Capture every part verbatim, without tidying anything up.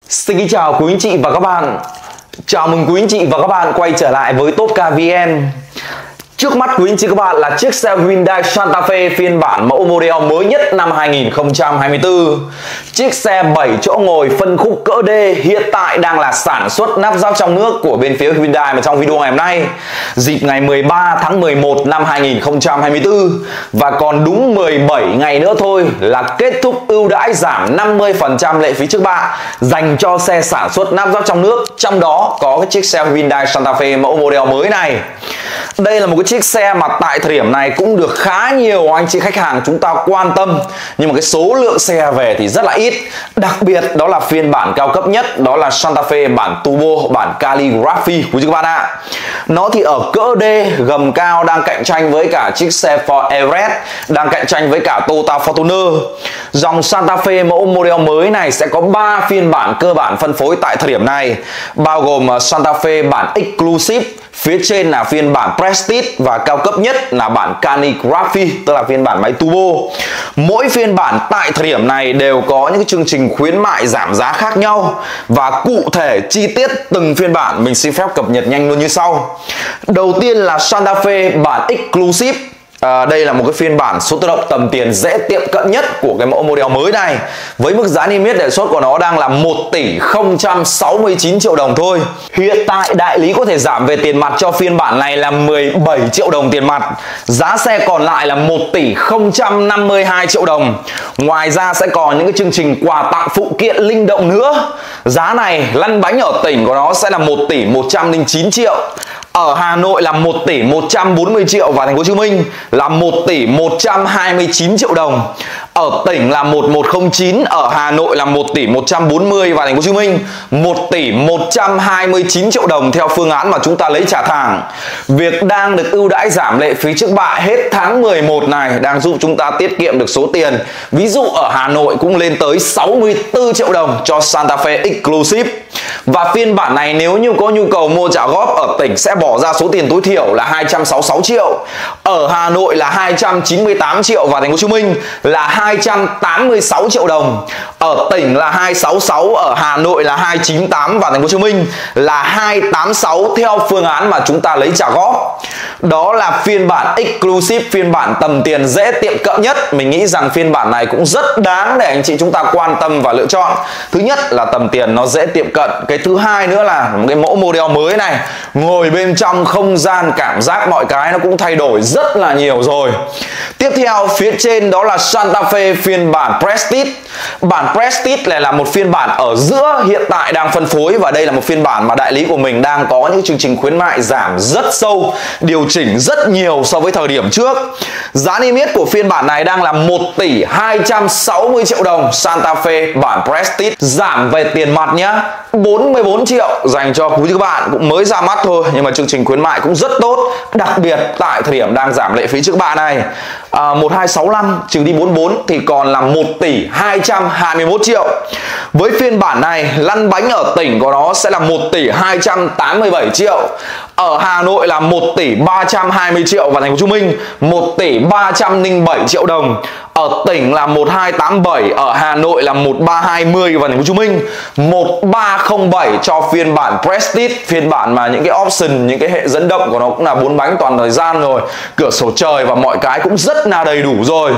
Xin kính chào quý anh chị và các bạn. Chào mừng quý anh chị và các bạn quay trở lại với Top Car vê en. Trước mắt quý anh chị các bạn là chiếc xe Hyundai Santa Fe phiên bản mẫu model mới nhất năm hai nghìn không trăm hai mươi tư. Chiếc xe bảy chỗ ngồi phân khúc cỡ D hiện tại đang là sản xuất lắp ráp trong nước của bên phía Hyundai mà trong video ngày hôm nay. Dịp ngày mười ba tháng mười một năm hai nghìn không trăm hai mươi tư và còn đúng mười bảy ngày nữa thôi là kết thúc ưu đãi giảm năm mươi phần trăm lệ phí trước bạ dành cho xe sản xuất lắp ráp trong nước, trong đó có cái chiếc xe Hyundai Santa Fe mẫu model mới này. Đây là một cái chiếc xe mà tại thời điểm này cũng được khá nhiều anh chị khách hàng chúng ta quan tâm, nhưng mà cái số lượng xe về thì rất là ít. Đặc biệt đó là phiên bản cao cấp nhất, đó là Santa Fe bản Turbo, bản Calligraphy của các bạn ạ. Nó thì ở cỡ D, gầm cao, đang cạnh tranh với cả chiếc xe Ford Everest, đang cạnh tranh với cả Toyota Fortuner. Dòng Santa Fe mẫu model mới này sẽ có ba phiên bản cơ bản phân phối tại thời điểm này, bao gồm Santa Fe bản Exclusive, phía trên là phiên bản Prestige và cao cấp nhất là bản Calligraphy, tức là phiên bản máy turbo. Mỗi phiên bản tại thời điểm này đều có những chương trình khuyến mại giảm giá khác nhau, và cụ thể chi tiết từng phiên bản mình xin phép cập nhật nhanh luôn như sau. Đầu tiên là Santa Fe bản Exclusive. À, đây là một cái phiên bản số tự động tầm tiền dễ tiệm cận nhất của cái mẫu model mới này, với mức giá niêm yết đề xuất của nó đang là một tỷ không trăm sáu mươi chín triệu đồng thôi. Hiện tại đại lý có thể giảm về tiền mặt cho phiên bản này là mười bảy triệu đồng tiền mặt. Giá xe còn lại là một tỷ không trăm năm mươi hai triệu đồng. Ngoài ra sẽ còn những cái chương trình quà tặng phụ kiện linh động nữa. Giá này lăn bánh ở tỉnh của nó sẽ là một tỷ một trăm lẻ chín triệu. Ở Hà Nội là một tỷ một trăm bốn mươi triệu và thành phố Hồ Chí Minh là một tỷ một trăm hai mươi chín triệu đồng. Ở tỉnh là một một không chín, ở Hà Nội là một tỷ một trăm bốn mươi và thành phố Hồ Chí Minh một tỷ một trăm hai mươi chín triệu đồng theo phương án mà chúng ta lấy trả thẳng. Việc đang được ưu đãi giảm lệ phí trước bạ hết tháng mười một này đang giúp chúng ta tiết kiệm được số tiền. Ví dụ ở Hà Nội cũng lên tới sáu mươi tư triệu đồng cho Santa Fe Exclusive. Và phiên bản này nếu như có nhu cầu mua trả góp ở tỉnh sẽ bỏ ra số tiền tối thiểu là hai trăm sáu mươi sáu triệu. Ở Hà Nội là hai trăm chín mươi tám triệu và thành phố Hồ Chí Minh là hai trăm tám mươi sáu triệu đồng. Ở tỉnh là hai trăm sáu mươi sáu, ở Hà Nội là hai trăm chín mươi tám và thành phố Hồ Chí Minh là hai trăm tám mươi sáu theo phương án mà chúng ta lấy trả góp. Đó là phiên bản Exclusive, phiên bản tầm tiền dễ tiệm cận nhất. Mình nghĩ rằng phiên bản này cũng rất đáng để anh chị chúng ta quan tâm và lựa chọn. Thứ nhất là tầm tiền nó dễ tiệm cận. Cái thứ hai nữa là một cái mẫu model mới này, ngồi bên trong không gian cảm giác mọi cái nó cũng thay đổi rất là nhiều rồi. Tiếp theo phía trên đó là Santa Fe phiên bản Prestige. Bản Prestige này là một phiên bản ở giữa hiện tại đang phân phối, và đây là một phiên bản mà đại lý của mình đang có những chương trình khuyến mại giảm rất sâu, điều chỉnh rất nhiều so với thời điểm trước. Giá niêm yết của phiên bản này đang là một tỷ hai trăm sáu mươi triệu đồng. Santa Fe bản Prestige giảm về tiền mặt nhá, bốn mươi bốn triệu dành cho quý các bạn, cũng mới ra mắt thôi nhưng mà chương trình khuyến mại cũng rất tốt, đặc biệt tại thời điểm đang giảm lệ phí trước bạ này. À, một hai sáu lăm trừ đi bốn mươi bốn thì còn là một tỷ hai trăm hai mươi mốt triệu. Với phiên bản này lăn bánh ở tỉnh của nó sẽ là một tỷ hai trăm tám mươi bảy triệu. Ở Hà Nội là một tỷ ba trăm hai mươi triệu và thành phố Hồ Chí Minh một tỷ ba trăm lẻ bảy triệu đồng. Ở tỉnh là một hai tám bảy, ở Hà Nội là một ba hai mươi và thành phố Hồ Chí Minh một ba không bảy cho phiên bản Prestige, phiên bản mà những cái option, những cái hệ dẫn động của nó cũng là bốn bánh toàn thời gian rồi, cửa sổ trời và mọi cái cũng rất là đầy đủ rồi.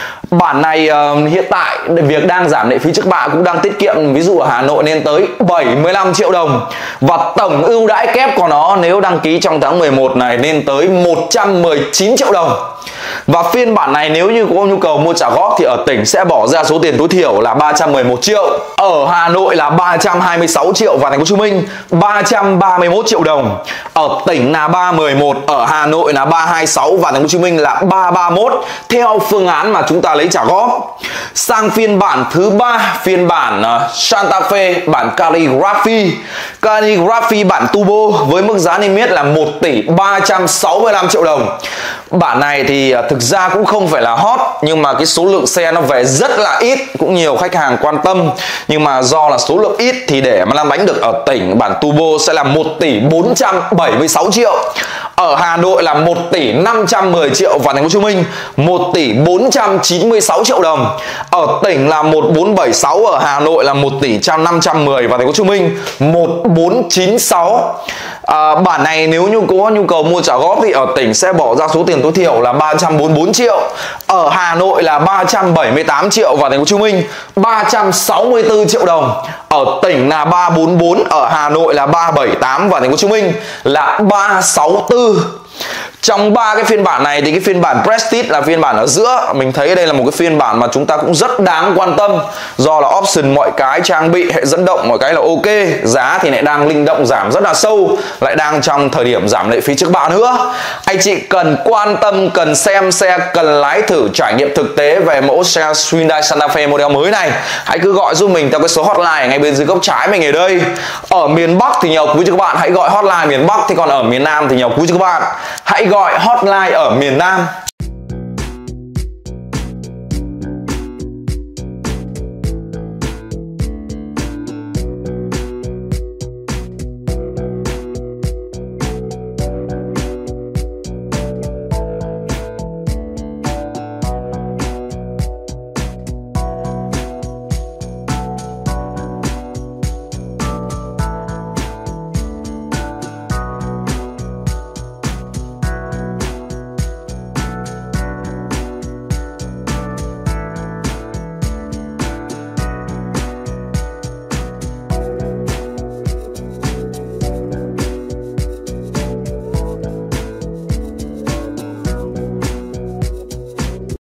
Bản này uh, hiện tại việc đang giảm lệ phí trước bạ cũng đang tiết kiệm, ví dụ ở Hà Nội lên tới bảy mươi lăm triệu đồng, và tổng ưu đãi kép của nó nếu đăng ký trong tháng mười một này lên tới một trăm mười chín triệu đồng. Và phiên bản này nếu như có nhu cầu mua trả góp thì ở tỉnh sẽ bỏ ra số tiền tối thiểu là ba trăm mười một triệu. Ở Hà Nội là ba trăm hai mươi sáu triệu và thành phố Hồ Chí Minh ba trăm ba mươi mốt triệu đồng. Ở tỉnh là ba trăm mười một, ở Hà Nội là ba trăm hai mươi sáu và thành phố Hồ Chí Minh là ba trăm ba mươi mốt theo phương án mà chúng ta lấy trả góp. Sang phiên bản thứ ba, phiên bản uh, Santa Fe bản Calligraphy. Calligraphy bản Turbo với mức giá niêm yết là một tỷ ba trăm sáu mươi lăm triệu đồng. Bản này thì uh, thực ra cũng không phải là hot, nhưng mà cái số lượng xe nó về rất là ít, cũng nhiều khách hàng quan tâm, nhưng mà do là số lượng ít thì để mà lăn bánh được ở tỉnh, bản Turbo sẽ là một tỷ bốn trăm bảy mươi sáu triệu. Ở Hà Nội là một tỷ năm trăm mười triệu và thành phố Hồ Chí Minh một tỷ bốn trăm chín mươi sáu triệu đồng. Ở tỉnh là một bốn bảy sáu, ở Hà Nội là một tỷ năm trăm mười và thành phố Hồ Chí Minh một bốn chín sáu. À, bản này nếu như có nhu cầu mua trả góp thì ở tỉnh sẽ bỏ ra số tiền tối thiểu là ba trăm bốn mươi bốn triệu. Ở Hà Nội là ba trăm bảy mươi tám triệu và thành phố Hồ Chí Minh ba trăm sáu mươi tư triệu đồng. Ở tỉnh là ba trăm bốn mươi tư, ở Hà Nội là ba trăm bảy mươi tám và thành phố Hồ Chí Minh là ba trăm sáu mươi tư. Trong ba cái phiên bản này thì cái phiên bản Prestige là phiên bản ở giữa. Mình thấy đây là một cái phiên bản mà chúng ta cũng rất đáng quan tâm, do là option mọi cái, trang bị, hệ dẫn động mọi cái là ok. Giá thì lại đang linh động giảm rất là sâu, lại đang trong thời điểm giảm lệ phí trước bạ nữa. Anh chị cần quan tâm, cần xem xe, cần lái thử trải nghiệm thực tế về mẫu xe Hyundai Santa Fe model mới này, hãy cứ gọi giúp mình theo cái số hotline ngay bên dưới góc trái mình ở đây. Ở miền Bắc thì nhờ quý vị các bạn hãy gọi hotline miền Bắc, thì còn ở miền Nam thì nhờ quý vị các bạn hãy gọi hotline ở miền Nam.